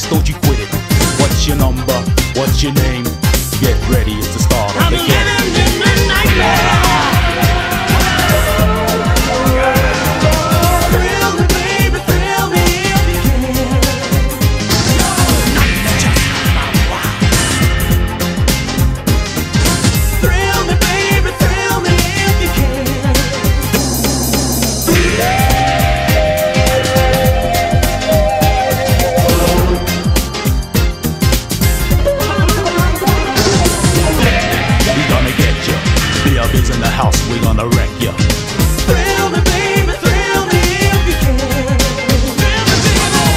focus, don't you quit it. What's your number? What's your name? Get ready, it's the start of the game. I'm living in the nightmare. Is in the house, we gonna wreck ya. Thrill me, baby, thrill me if you can. Thrill me,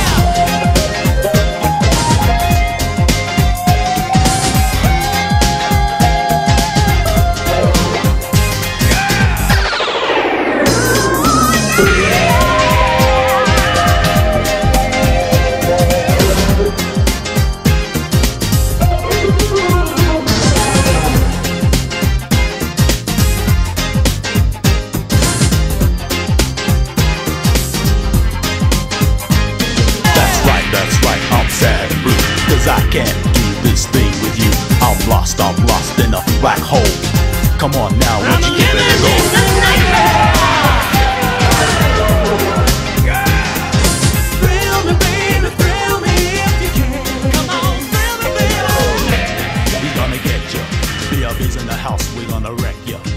I can't do this thing with you. I'm lost in a black hole. Come on now, won't you give it a go? thrill me, baby, thrill me if you can. Come on, thrill me, baby. We gonna get ya. BRB's in the house, we gonna wreck ya.